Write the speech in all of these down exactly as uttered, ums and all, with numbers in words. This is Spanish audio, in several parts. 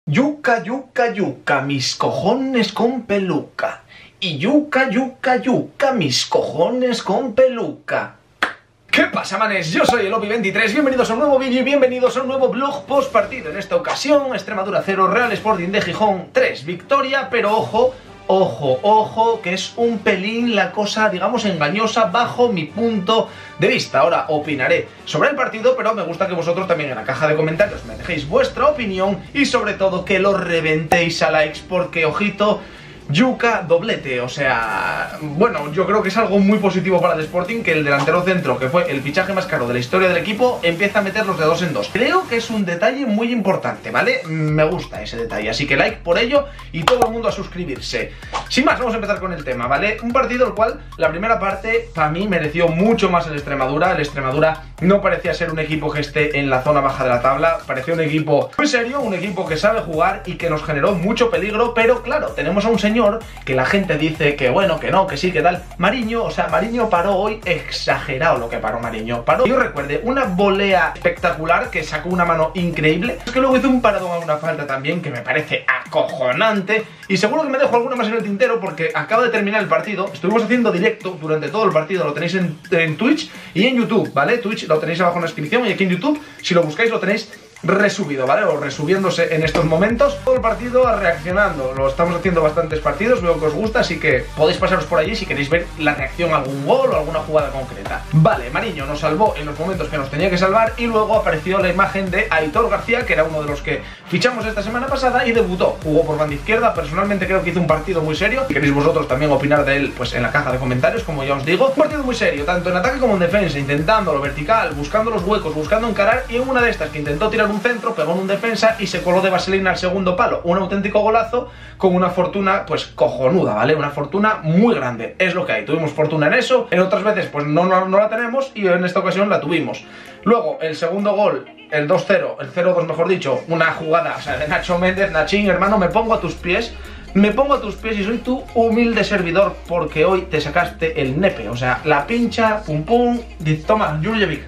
Yuca, yuca, yuca, mis cojones con peluca. Y yuca, yuca, yuca, mis cojones con peluca. ¿Qué pasa, manes? Yo soy el Obi veintitrés, bienvenidos a un nuevo vídeo y bienvenidos a un nuevo vlog post partido. En esta ocasión, Extremadura cero, Real Sporting de Gijón tres, victoria, pero ojo, ojo, ojo, que es un pelín la cosa, digamos, engañosa bajo mi punto de vista. Ahora opinaré sobre el partido, pero me gusta que vosotros también en la caja de comentarios me dejéis vuestra opinión y sobre todo que lo reventéis a likes porque, ojito, yuca doblete, o sea, bueno, yo creo que es algo muy positivo para el Sporting que el delantero centro, que fue el fichaje más caro de la historia del equipo, empieza a meterlos de dos en dos. Creo que es un detalle muy importante, ¿vale? Me gusta ese detalle, así que like por ello y todo el mundo a suscribirse. Sin más, vamos a empezar con el tema, ¿vale? Un partido el cual, la primera parte, para mí, mereció mucho más el Extremadura. El Extremadura no parecía ser un equipo que esté en la zona baja de la tabla, parecía un equipo muy serio, un equipo que sabe jugar y que nos generó mucho peligro, pero claro, tenemos a un señor que la gente dice que bueno, que no, que sí, que tal. Mariño, o sea, Mariño paró hoy, exagerado lo que paró Mariño. Paró, yo recuerde, una volea espectacular que sacó una mano increíble. Es que luego hizo un paradón a una falta también que me parece acojonante. Y seguro que me dejo alguna más en el tintero porque acaba de terminar el partido. Estuvimos haciendo directo durante todo el partido, lo tenéis en, en Twitch y en YouTube, ¿vale? Twitch lo tenéis abajo en la descripción y aquí en YouTube, si lo buscáis, lo tenéis resubido, ¿vale? O resubiéndose en estos momentos. Todo el partido reaccionando. Lo estamos haciendo bastantes partidos, veo que os gusta, así que podéis pasaros por allí si queréis ver la reacción a algún gol o alguna jugada concreta. Vale, Mariño nos salvó en los momentos que nos tenía que salvar y luego apareció la imagen de Aitor García, que era uno de los que fichamos esta semana pasada y debutó. Jugó por banda izquierda, personalmente creo que hizo un partido muy serio. Si queréis vosotros también opinar de él, pues en la caja de comentarios, como ya os digo. Un partido muy serio, tanto en ataque como en defensa, intentando lo vertical, buscando los huecos, buscando encarar, y en una de estas que intentó tirar un centro, pegó en un defensa y se coló de vaselina al segundo palo. Un auténtico golazo con una fortuna pues cojonuda, ¿vale? Una fortuna muy grande, es lo que hay. Tuvimos fortuna en eso, en otras veces pues no, no, no la tenemos y en esta ocasión la tuvimos. Luego el segundo gol, el dos cero, el cero dos mejor dicho, una jugada, o sea, de Nacho Méndez. Nachín, hermano, me pongo a tus pies. Me pongo a tus pies y soy tu humilde servidor porque hoy te sacaste el nepe. O sea, la pincha, pum pum, dice, toma, Jurjevic,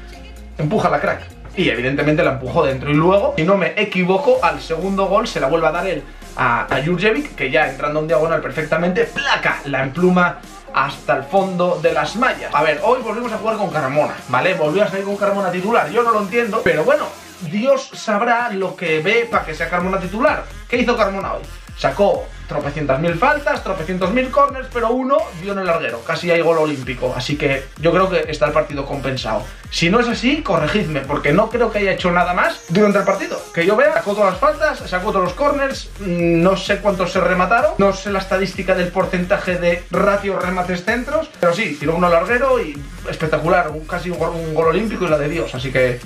empuja la crack. Y evidentemente la empujó dentro. Y luego, si no me equivoco, al segundo gol se la vuelve a dar él a, a Jurjevic, que ya entrando en diagonal perfectamente, placa, la empluma hasta el fondo de las mallas. A ver, hoy volvimos a jugar con Carmona, ¿vale? Volvió a salir con Carmona titular. Yo no lo entiendo, pero bueno, Dios sabrá lo que ve para que sea Carmona titular. ¿Qué hizo Carmona hoy? Sacó tropecientas mil faltas, tropecientos mil corners, pero uno dio en el larguero. Casi hay gol olímpico, así que yo creo que está el partido compensado. Si no es así, corregidme, porque no creo que haya hecho nada más durante el partido. Que yo vea, sacó todas las faltas, sacó todos los corners, no sé cuántos se remataron, no sé la estadística del porcentaje de ratio remates centros, pero sí, tiró uno al larguero y espectacular, casi un gol, un gol olímpico y la de Dios, así que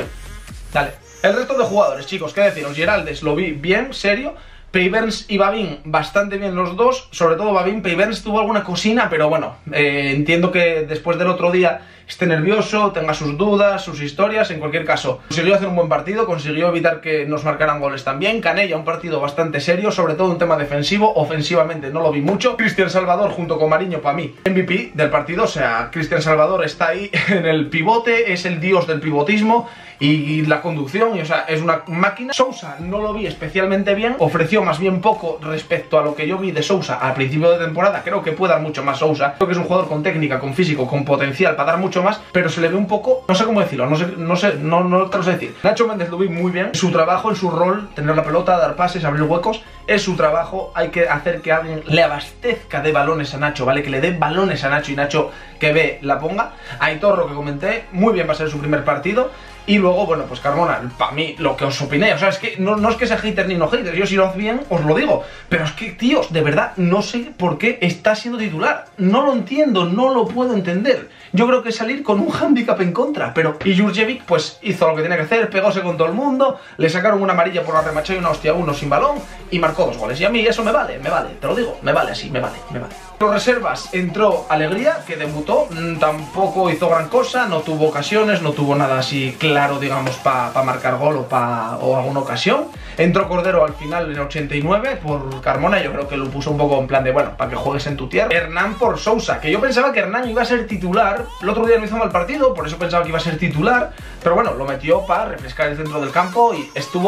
dale. El resto de jugadores, chicos, qué deciros, Geraldes lo vi bien, serio. Peyberns y Babín bastante bien los dos, sobre todo Babín. Peyberns tuvo alguna cosina, pero bueno, eh, entiendo que después del otro día esté nervioso, tenga sus dudas, sus historias. En cualquier caso, consiguió hacer un buen partido, consiguió evitar que nos marcaran goles también. Canella, un partido bastante serio, sobre todo un tema defensivo. Ofensivamente no lo vi mucho. Cristian Salvador junto con Mariño, para mí, M V P del partido. O sea, Cristian Salvador está ahí en el pivote, es el dios del pivotismo y la conducción, y, o sea, es una máquina. Sousa no lo vi especialmente bien, ofreció más bien poco respecto a lo que yo vi de Sousa al principio de temporada. Creo que puede dar mucho más Sousa, creo que es un jugador con técnica, con físico, con potencial para dar mucho más, pero se le ve un poco, no sé cómo decirlo, no sé, no sé, no, no te lo sé decir. Nacho Méndez lo vi muy bien, su trabajo, en su rol, tener la pelota, dar pases, abrir huecos, es su trabajo. Hay que hacer que alguien le abastezca de balones a Nacho, ¿vale? Que le dé balones a Nacho y Nacho que ve, la ponga. Aitor, lo que comenté, muy bien va a ser su primer partido. Y luego, bueno, pues Carmona, para mí, lo que os opiné, o sea, es que no, no es que sea hater ni no hater, yo si lo hago bien, os lo digo, pero es que, tíos, de verdad, no sé por qué está siendo titular, no lo entiendo, no lo puedo entender. Yo creo que salir con un hándicap en contra, pero... Y Jurjevic, pues, hizo lo que tenía que hacer, pegóse con todo el mundo, le sacaron una amarilla por la remachada y una hostia a uno sin balón, y marcó dos goles, y a mí eso me vale, me vale, te lo digo, me vale así, me vale, me vale. Los reservas entró Alegría, que debutó, tampoco hizo gran cosa, no tuvo ocasiones, no tuvo nada así claro, digamos, para pa marcar gol o, pa, o alguna ocasión. Entró Cordero al final en ochenta y nueve por Carmona, yo creo que lo puso un poco en plan de, bueno, para que juegues en tu tierra. Hernán por Sousa, que yo pensaba que Hernán iba a ser titular, el otro día no hizo mal partido, por eso pensaba que iba a ser titular, pero bueno, lo metió para refrescar el centro del campo y estuvo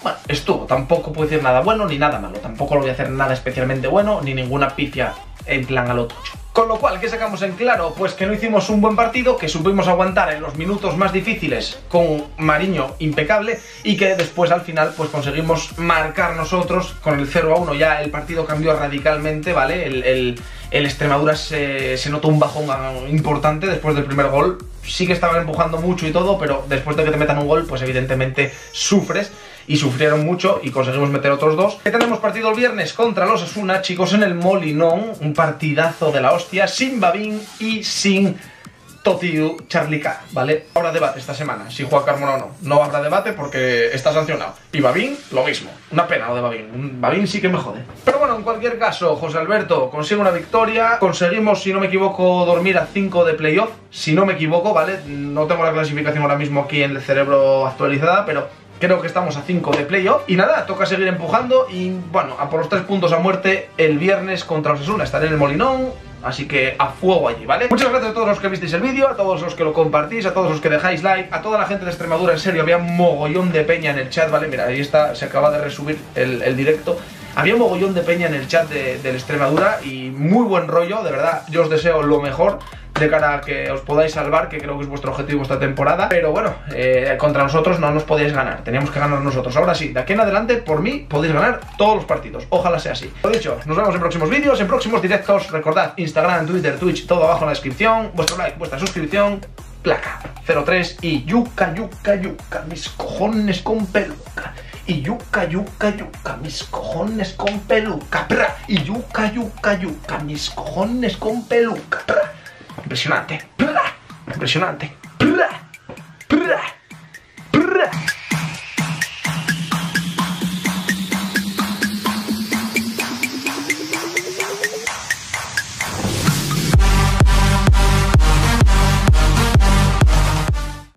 bueno, estuvo. Tampoco puedo decir nada bueno ni nada malo. Tampoco lo voy a hacer nada especialmente bueno, ni ninguna pifia en plan a lo tocho. Con lo cual, ¿qué sacamos en claro? Pues que no hicimos un buen partido, que supimos aguantar en los minutos más difíciles con Mariño impecable y que después al final pues conseguimos marcar nosotros con el cero a uno. Ya el partido cambió radicalmente, ¿vale? El, el, el Extremadura se, se notó un bajón importante después del primer gol. Sí que estaban empujando mucho y todo, pero después de que te metan un gol, pues evidentemente sufres. Y sufrieron mucho y conseguimos meter otros dos. Que tenemos partido el viernes contra los Osasuna, chicos, en el Molinón. Un partidazo de la hostia, sin Babín y sin Totiu Charlica, ¿vale? Habrá debate esta semana, si juega Carmona o no. No habrá debate porque está sancionado. Y Babín, lo mismo. Una pena lo de Babín. Babín sí que me jode. Pero bueno, en cualquier caso, José Alberto consigue una victoria. Conseguimos, si no me equivoco, dormir a cinco de playoff. Si no me equivoco, ¿vale? No tengo la clasificación ahora mismo aquí en el cerebro actualizada, pero creo que estamos a cinco de playoff. Y nada, toca seguir empujando. Y bueno, a por los tres puntos a muerte el viernes contra los Osasuna. Estaré en el Molinón, así que a fuego allí, ¿vale? Muchas gracias a todos los que visteis el vídeo, a todos los que lo compartís, a todos los que dejáis like, a toda la gente de Extremadura. En serio, había un mogollón de peña en el chat, ¿vale? Mira, ahí está, se acaba de resubir el, el directo. Había un mogollón de peña en el chat de, de Extremadura y muy buen rollo, de verdad. Yo os deseo lo mejor de cara a que os podáis salvar, que creo que es vuestro objetivo esta temporada. Pero bueno, eh, contra nosotros no nos podíais ganar, teníamos que ganar nosotros. Ahora sí, de aquí en adelante, por mí, podéis ganar todos los partidos. Ojalá sea así. Lo dicho, nos vemos en próximos vídeos, en próximos directos. Recordad, Instagram, Twitter, Twitch, todo abajo en la descripción. Vuestro like, vuestra suscripción, placa cero tres y yuca, yuca, yuca, mis cojones con peluca. Y yuca, yuca, yuca, mis cojones con peluca. Pra. Y yuca, yuca, yuca, mis cojones con peluca. Pra. Impresionante. Pra. Impresionante. Pra. Pra.